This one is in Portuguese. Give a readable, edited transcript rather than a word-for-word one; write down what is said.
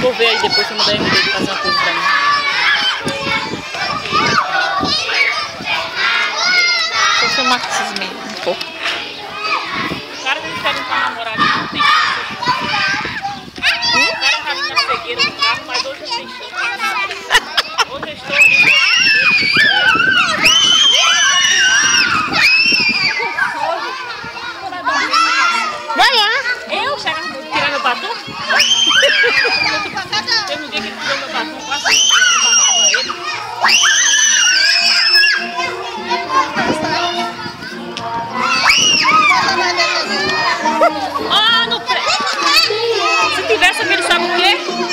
Vou ver aí depois se eu mandar ele fazer uma coisa pra mim. Vou filmar com esses meninos um pouco. O cara não quer pra namorar, não tem chance. O cara tá vindo na cegueira do carro, mas hoje eu tenho chance. Hoje eu estou ali. Vai lá. Eu chego tirar meu batom? Teve um dia que ele tirou meu batom, quase ah, no pré. Se tivesse aquele, sabe o quê?